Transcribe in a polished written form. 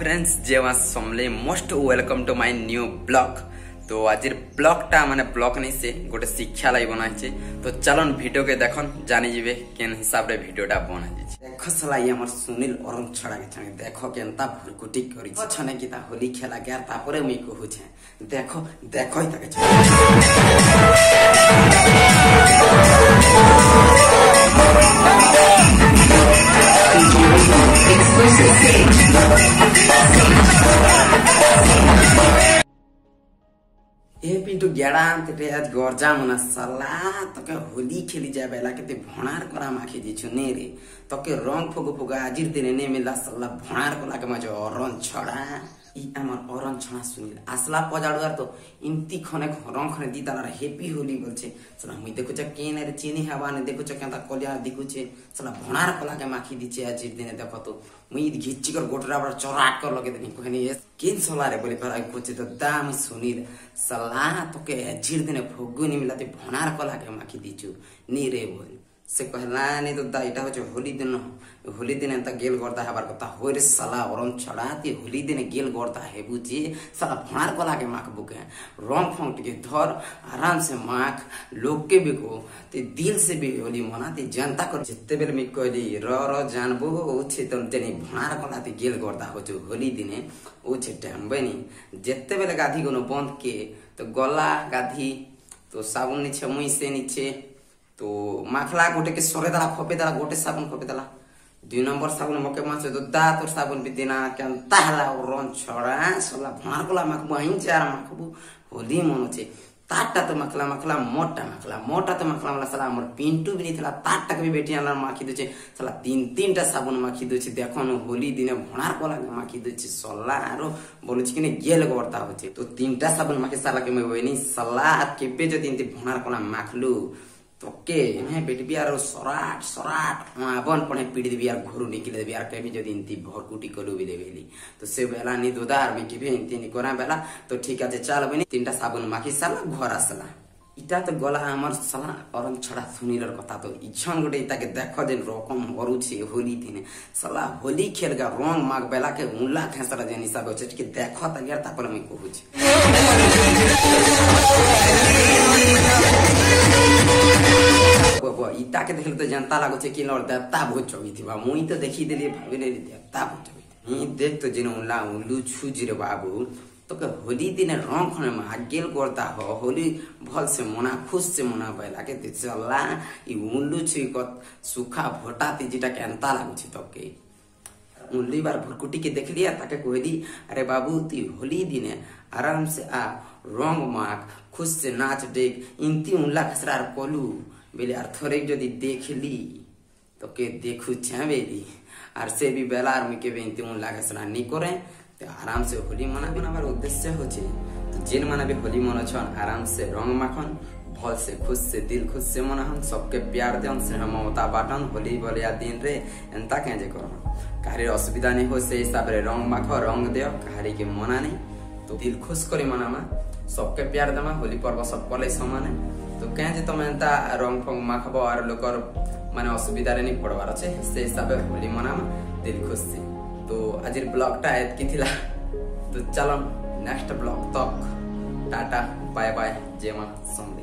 Friends जेवा समले most welcome to my new blog. तो आज ब्लॉगटा माने ब्लॉग नहीं से गोटे शिक्षा लाई बनाइछे। तो चलन वीडियो के देखन जानि जिवे केन हिसाब रे वीडियोटा बना दिछि। देखो सलाई हमर सुनील अरुण छड़ा के छने देखो केनता भुरकुटी करि छने कि ता होली खेला गया तापरे मी कहू छे देखो देखो ही ताके ए पिंटू गेड़ा ते आज गरजा मना सला तके होली खेली जाय बेला केते भणार करा माखी दिछु ने रे तके रंग फगो फगो आजिर दिन ने मिला सला भणार कला के मजे अरन छड़ा ई हमर अरन छड़ा सुनील आसला पजाडुआर तो इमती खने रंग खने दी ताला हैप्पी होली बोलछे सला मुई देखु छ केन रे चीनी हवा ने देखु छ केता कलिया दिखु छे सला भणार कला के माखी दिछे आजिर दिन देखो तो मुई घिच्ची कर गोटरा बड़ चोराट कर लगे देनी कहनी ए केन सला रे बोले पर कोचे तो दाम सुनील सला तो के आजिर दिन फगुनी मिलाते भणार कला के माखी दिछु नी रे बोल से कहला नहीं तो दाइटा हो होली दिन एंता गेल करता हबार कथा होय रे साला अरन छड़ाती होली दिन गेल करता है बुझी साला भणार कला के माख बुके रंग फंग के धर आराम से माख लोग के भी को ते दिल से भी होली मनाती जनता कर जिते बेल मी कहली र जानबो ओछे तम तेनी भणार कला ते गेल करता हो जो होली दिने ओछे टाइम बनी जिते बेल गाधी कोनो बंद के तो गला गाधी तो साबुन नीचे मुई से नीचे तो माखला गोटे के सरे दला खोपे दला गोटे साबुन खोपे दला 2 नंबर साबुन मके मासे तो दात और साबुन भी देना केनता हला रन छड़ा सला भणार कला माखबु हिं चार माखबु होली मन छे ताटा तो मखला मोटा तो मखला वाला सला हमर पिंटू भी निथला ताटा के भी बेटी आला माखी दछे सला तीन टा साबुन माखी दछे देखन होली दिने भणार कला के माखी दछे सला आरो बोलु छी कि गेल करता होचे तो 3 टा साबुन माखी सला के मैं होइनी सला केबे जो दिन भणार कला माखलु तोके ने बेटी बियार सराट आबन पणे पीड़ी बियार घरु निकले बियार के भी जदी इंती भरकुटी कलु भी देबेली तो से बेला नि दोदार में के भी इंती नि कोरा बेला तो ठीक আছে चल बनी 3टा साबुन माखी साला घर आसला इटा तो गला हमर साला अरन छड़ा सुनीलर कथा तो इछन गोटे इता के देखो जे रकम करू छी होली दिन साला होली खेल गा रंग माग बेला के उला खेसरा जे हिसाब होचे कि देखो त गेर तापर मैं कहू छी इता के देखले तो जनता लागो छे कि लड़ देवता बहुत चोगी थिबा मुई तो देखी देली भाबिले देवता बहुत चोगी ही देख तो जिन उला उलू छुजी रे बाबू तो के होली दिन रंग खने में आगेल करता हो होली भल से मना खुश से मना बैला के चला ई उलू छि क सुखा भोटाती जिटा केनता लागो छि तो के उनली बार भुरकुटी के देख लिया ताके कहली अरे बाबू ती होली दिन आराम से आ रंग माख खुश से नाच देख इंती उला खसरार कोलू बेले यार थोड़े जदि देख ली तो के देखू छेबेली आर से भी बेलार में के बेंती उन लागे सना नी करे तो आराम से होली मना बनाबार उद्देश्य होचे तो जिन माने भी होली मना छन आराम से रंग माखन भल से खुश से दिल खुश से मनाहन सबके प्यार देन से ममता बाटन होली बोलिया दिन रे एंता के जे करन कारे असुविधा नहीं हो से हिसाब रे रंग माखो रंग देओ कारे के मना नहीं तो दिल खुश करी मनामा सबके प्यार देमा होली पर्व सब पले समान है तो कहे जे तुम एंता रंग फंग माखबो और लोकर माने असुविधा रे नहीं पड़वार छे से हिसाब होली मनामा दिल खुश से तो आज ब्लॉगटा एतकी थिला तो चलो नेक्स्ट ब्लॉग तक टाटा बाय बाय जय मां समले।